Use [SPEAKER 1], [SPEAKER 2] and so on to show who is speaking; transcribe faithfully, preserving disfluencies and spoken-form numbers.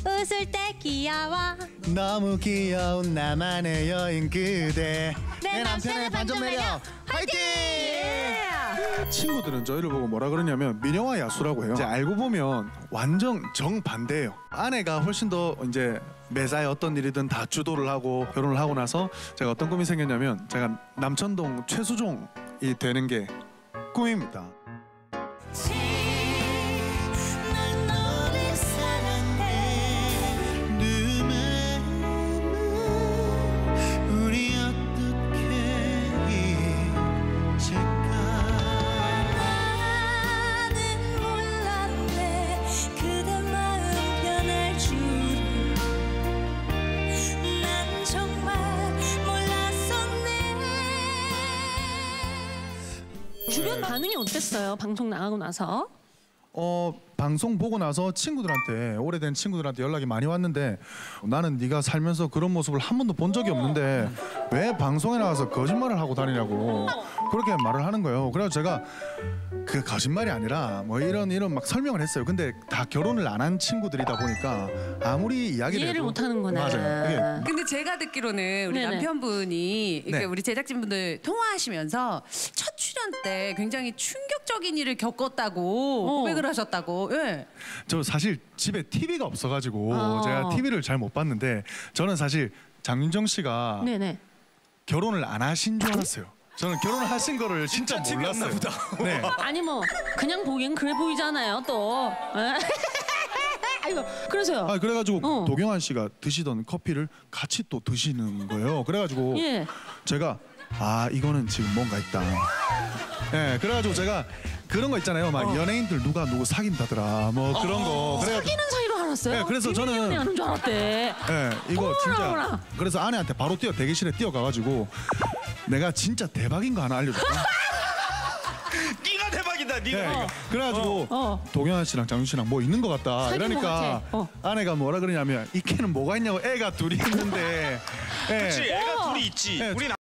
[SPEAKER 1] 웃을 때 귀여워.
[SPEAKER 2] 너무 귀여운 나만의 여인 그대.
[SPEAKER 1] 내 남편의 반전 매력 화이팅! 예!
[SPEAKER 2] 친구들은 저희를 보고 뭐라 그러냐면 민영화 야수라고 해요. 이제 알고 보면 완전 정반대예요. 아내가 훨씬 더 이제 매사에 어떤 일이든 다 주도를 하고 결혼을 하고 나서 제가 어떤 꿈이 생겼냐면 제가 남천동 최수종이 되는 게 꿈입니다.
[SPEAKER 1] 주변 반응이 어땠어요? 방송 나가고 나서?
[SPEAKER 2] 어 방송 보고 나서 친구들한테 오래된 친구들한테 연락이 많이 왔는데 나는 네가 살면서 그런 모습을 한 번도 본 적이 없는데 왜 방송에 나와서 거짓말을 하고 다니냐고 그렇게 말을 하는 거예요. 그래서 제가 그 거짓말이 아니라 뭐 이런 이런 막 설명을 했어요. 근데 다 결혼을 안 한 친구들이다 보니까 아무리 이야기를
[SPEAKER 1] 이해를
[SPEAKER 2] 해도
[SPEAKER 1] 못 하는구나.
[SPEAKER 2] 맞아요. 이게
[SPEAKER 3] 근데 제가 듣기로는 우리
[SPEAKER 1] 네네.
[SPEAKER 3] 남편분이 이렇게
[SPEAKER 2] 네.
[SPEAKER 3] 우리 제작진분들 통화하시면서 첫 출연 때 굉장히 충격적인 일을 겪었다고
[SPEAKER 1] 어.
[SPEAKER 3] 고백을 하셨다고. 예.
[SPEAKER 2] 저 사실 집에 티비가 없어가지고
[SPEAKER 1] 어.
[SPEAKER 2] 제가 티비를 잘 못 봤는데 저는 사실 장윤정 씨가
[SPEAKER 1] 네네.
[SPEAKER 2] 결혼을 안 하신 줄 알았어요. 저는 결혼을 하신 거를 진짜, 몰랐어요. 네.
[SPEAKER 1] 아니 뭐 그냥 보기엔 그래 보이잖아요 또. 아이고 그래서요.
[SPEAKER 2] 아 그래가지고
[SPEAKER 1] 어.
[SPEAKER 2] 도경환 씨가 드시던 커피를 같이 또 드시는 거예요. 그래가지고
[SPEAKER 1] 예.
[SPEAKER 2] 제가 아 이거는 지금 뭔가 있다. 예, 그래가지고 제가 그런 거 있잖아요. 막
[SPEAKER 1] 어.
[SPEAKER 2] 연예인들 누가 누구 사귄다더라 뭐 그런 거. 그래가지고
[SPEAKER 1] 사귀는 사이로 알았어요?
[SPEAKER 2] 네, 그래서 저는-
[SPEAKER 1] 비밀 연애하는 줄 알았대.
[SPEAKER 2] 예, 이거
[SPEAKER 1] 어머나,
[SPEAKER 2] 진짜
[SPEAKER 1] 어머나.
[SPEAKER 2] 그래서 아내한테 바로 뛰어 대기실에 뛰어가가지고 내가 진짜 대박인 거 하나 알려줄까?
[SPEAKER 4] 네가 대박이다. 네가.
[SPEAKER 2] 네, 그래가지고
[SPEAKER 1] 어.
[SPEAKER 2] 도경환 씨랑 장윤 씨랑 뭐 있는 것 같다.
[SPEAKER 1] 사귄 것
[SPEAKER 2] 이러니까
[SPEAKER 1] 같아. 어.
[SPEAKER 2] 아내가 뭐라 그러냐면 이케는 뭐가 있냐고 애가 둘이 있는데. 예.
[SPEAKER 4] 그렇지. 애가 둘이 있지.
[SPEAKER 2] 네.
[SPEAKER 4] 우리